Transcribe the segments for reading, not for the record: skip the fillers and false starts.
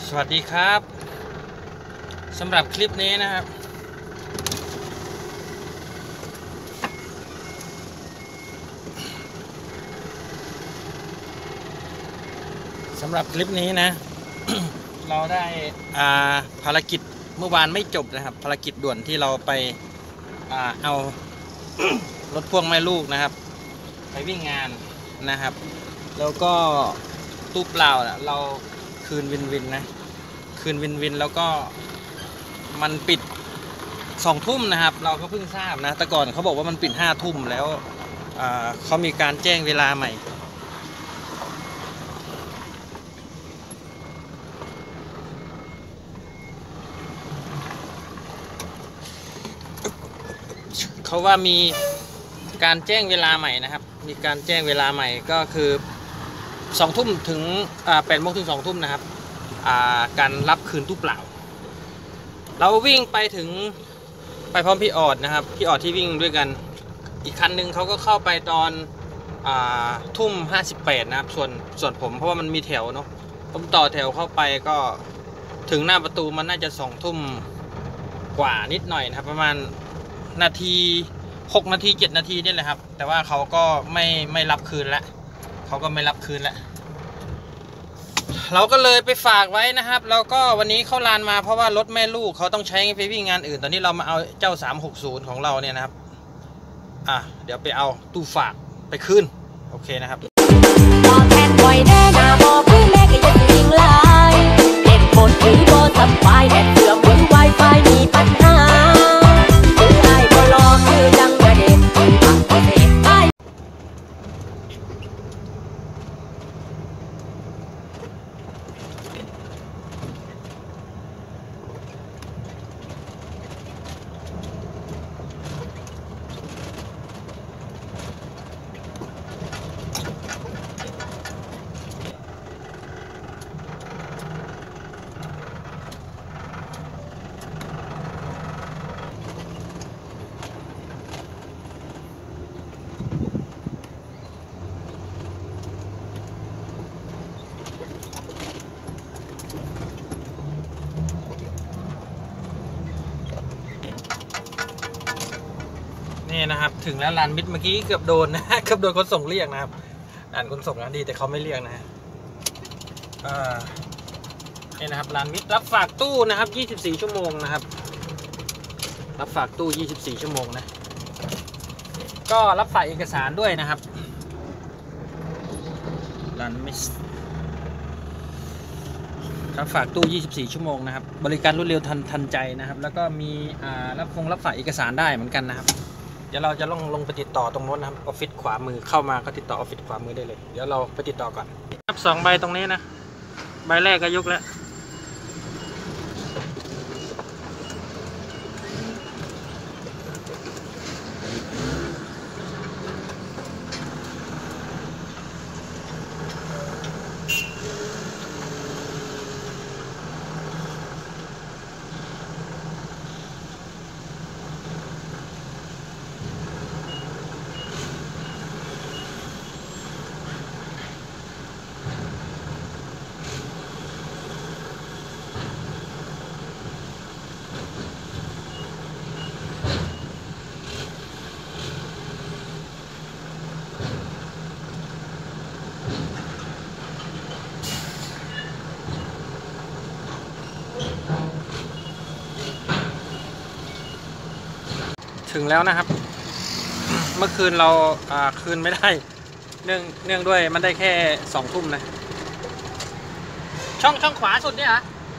สวัสดีครับสำหรับคลิปนี้นะครับสำหรับคลิปนี้นะ เราได้ภารกิจเมื่อวานไม่จบนะครับภารกิจด่วนที่เราไปเอา รถพ่วงแม่ลูกนะครับไปวิ่งงานนะครับแล้วก็ตู้เปล่าเราคืนวินนะคืนวินแล้วก็มันปิด2 ทุ่มนะครับเราก็เพิ่งทราบนะแต่ก่อนเขาบอกว่ามันปิด5 ทุ่มแล้วเขามีการแจ้งเวลาใหม่เขาว่ามีการแจ้งเวลาใหม่นะครับมีการแจ้งเวลาใหม่ก็คือ2 ทุ่มถึง8 โมงถึง2 ทุ่มนะครับการรับคืนตู้เปล่าเราวิ่งไปถึงไปพร้อมพี่ออดนะครับพี่ออดที่วิ่งด้วยกันอีกคันหนึ่งเขาก็เข้าไปตอนทุ่ม 58นะครับส่วนผมเพราะว่ามันมีแถวเนาะผมต่อแถวเข้าไปก็ถึงหน้าประตูมันน่าจะ2 ทุ่มกว่านิดหน่อยนะครับประมาณนาที6 นาที7 นาทีนี่แหละครับแต่ว่าเขาก็ไม่รับคืนแล้วเขาก็ไม่รับคืนแล้วเราก็เลยไปฝากไว้นะครับแล้วก็วันนี้เข้าลานมาเพราะว่ารถแม่ลูกเขาต้องใช้ไปวิ่งงานอื่นตอนนี้เรามาเอาเจ้า360ของเราเนี่ยนะครับเดี๋ยวไปเอาตู้ฝากไปคืนโอเคนะครับบอกแทนบ่อยแน่นาบอกพี่แม่ก็ยังยิงลายเด็กหมดหรือบ่สบายแดดเสือมือไวไฟมีปัญหาคือไอ้บ่รอคือดังกระเด็นปักกระเด็นไอ้นี่นะครับถึงแล้วลานมิตรเมื่อกี้เกือบโดนนะเกือบโดนคนส่งเรียกนะครับด่านคนส่งนะดีแต่เขาไม่เรียกนะนี่นะครับลานมิตรรับฝากตู้นะครับ24 ชั่วโมงนะครับรับฝากตู้24 ชั่วโมงนะก็รับฝากเอกสารด้วยนะครับลานมิตรรับฝากตู้24 ชั่วโมงนะครับบริการรวดเร็วทันใจนะครับแล้วก็มีรับฝากเอกสารได้เหมือนกันนะครับเดี๋ยวเราจะลงไปติดต่อตรงโน้นนะครับออฟฟิศขวามือเข้ามาก็ติดต่อออฟฟิศขวามือได้เลยเดี๋ยวเราไปติดต่อก่อนครับ2 ใบตรงนี้นะใบแรกก็ยกแล้วถึงแล้วนะครับเมื่อคืนเราคืนไม่ได้เนื่องด้วยมันได้แค่2 ทุ่มนะช่องขวาสุดเนี่ย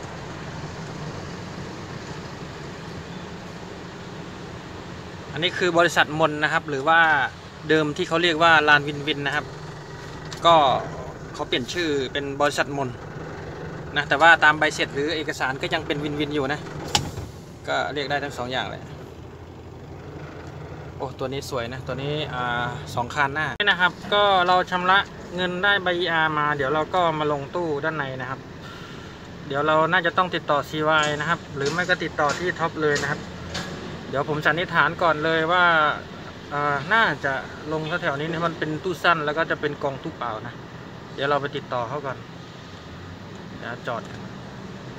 อันนี้คือบริษัทมนนะครับหรือว่าเดิมที่เขาเรียกว่าลานวินนะครับก็เขาเปลี่ยนชื่อเป็นบริษัทมนนะแต่ว่าตามใบเสร็จหรือเอกสารก็ยังเป็นวินอยู่นะก็เรียกได้ทั้ง2 อย่างเลยโอ้ตัวนี้สวยนะตัวนี้2 คันหน้านี่นะครับก็เราชำระเงินได้ใบ ER มาเดี๋ยวเราก็มาลงตู้ด้านในนะครับเดี๋ยวเราน่าจะต้องติดต่อ CY นะครับหรือไม่ก็ติดต่อที่ท็อปเลยนะครับเดี๋ยวผมสันนิษฐานก่อนเลยว่า น่าจะลงแถวนี้มันเป็นตู้สั้นแล้วก็จะเป็นกองตู้เปล่านะเดี๋ยวเราไปติดต่อเขาก่อนเดี๋ยวจอด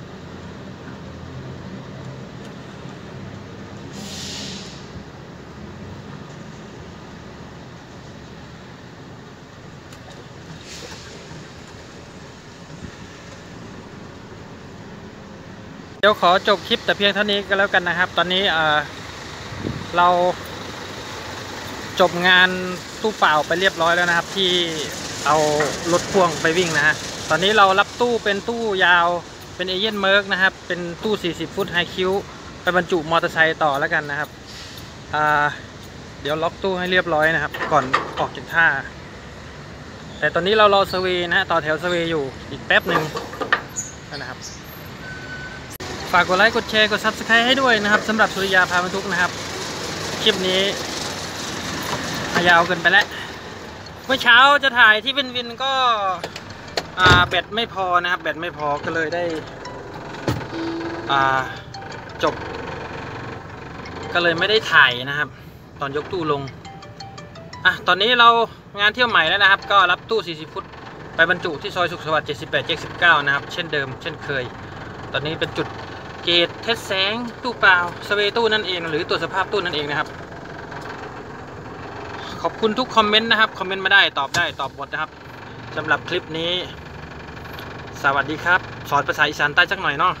เดี๋ยวขอจบคลิปแต่เพียงเท่านี้ก็แล้วกันนะครับตอนนี้เราจบงานตู้เปล่าไปเรียบร้อยแล้วนะครับที่เอารถพ่วงไปวิ่งนะฮะตอนนี้เรารับตู้เป็นตู้ยาวเป็นเอเย่นเมิร์กนะครับเป็นตู้40ฟุตไฮคิวไปบรรจุมอเตอร์ไซค์ต่อแล้วกันนะครับเดี๋ยวล็อกตู้ให้เรียบร้อยนะครับก่อนออกจากท่าแต่ตอนนี้เรารอเซอร์เวย์นะฮะต่อแถวเซอร์เวย์อยู่อีกแป๊บหนึ่งนะครับฝากกดไลค์กดแชร์กด Subscribe ให้ด้วยนะครับสำหรับสุริยาพาบรรทุกนะครับคลิปนี้ยาวเกินไปแล้วเมื่อเช้าจะถ่ายที่วินก็แบตไม่พอนะครับแบตไม่พอก็เลยได้จบก็เลยไม่ได้ถ่ายนะครับตอนยกตู้ลงตอนนี้เรางานเที่ยวใหม่แล้วนะครับก็รับตู้40ฟุตไปบรรจุที่ซอยสุขสวัสดิ์78-19นะครับเช่นเดิมเช่นเคยตอนนี้เป็นจุดเกตเทสแสงตู้เปล่าสเวตู้นั่นเองหรือตรวจสภาพตู้นั่นเองนะครับขอบคุณทุกคอมเมนต์นะครับคอมเมนต์มาได้ตอบหมดนะครับสำหรับคลิปนี้สวัสดีครับสอนภาษาอีสานใต้สักหน่อยเนาะ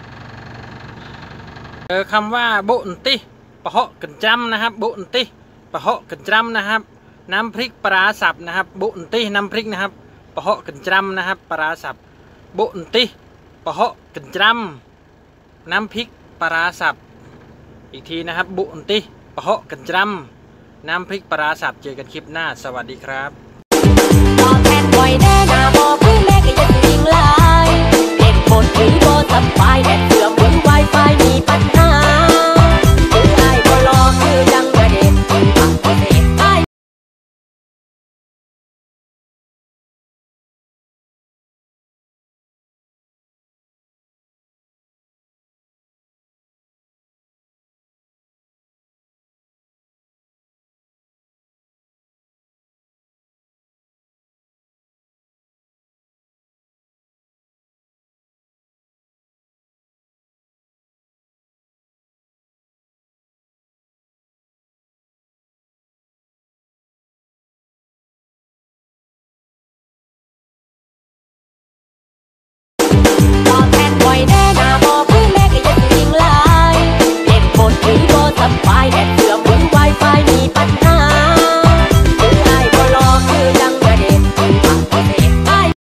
คำว่าโบนติปะเหาะกันจำนะครับโบนติปะเหาะกันจำนะครับน้ำพริกปลาสับนะครับโบนติน้ำพริกนะครับปะเหาะกันจำนะครับปลาสับโบนติปะเหาะกันจำน้ำพริกปลาสับอีกทีนะครับโบนติปะเหาะกันจำน้ำพริกปลาสับเจอกันคลิปหน้าสวัสดีครับตอบแทนไว้แน่นาบอพื้นแม่ก็ยังยิงลายเด็กบนหรือโบสบายแดดเสือมือไวไฟมีปัญหาคือไอ้บอลอคือยังกระเด็นปากก็เสี